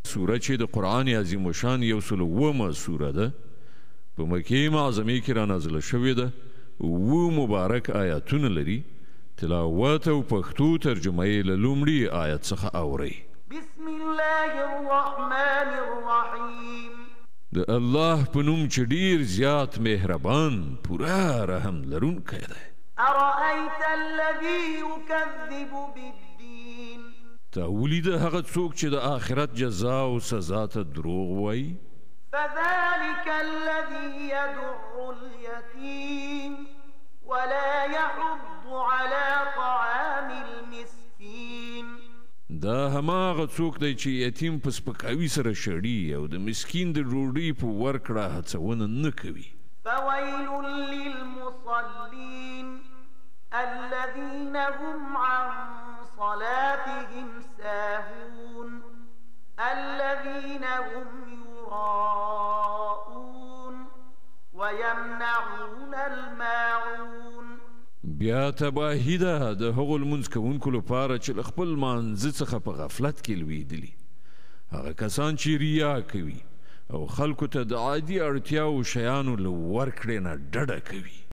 سوره چې د قرآن عظیم الشان 107 سوره ده په مکې معظمې کې رانازله شوې ده 7 مبارک آیاتونه لري تلاوت او پښتو ترجمه یې له لومړي آیت څخه اورئ بسم الله الرحمن الرحیم د الله په نوم چې ډیر زیات مهربان پوره رحم لرونکی دی أرأيت الذي يكذب بالدين تا ولیده هغه څوک چې د آخرت جزا او سزا ته دروغ وایي فذلك الذي يدع اليتيم ولا يحض على طعام المسكين دا هماغه څوک دی چې یتیم په سپکاوي سره شړي او د مسکین د ډوډۍ په ورکړه هڅونه نه کوي فويل للمصلين الذين هم عن صلاتهم ساهون الذين هم يراءون ويمنعون الماعون بیا تباهي ده د هغو لمونځ کوونکو لپاره چې له خپل لمانځه څخه په غفلت کې لویدلي هغه کسان چې ریا کوي او خلکو ته د عادي اړتیاو شیانو له ورکړې نه ډډه کوي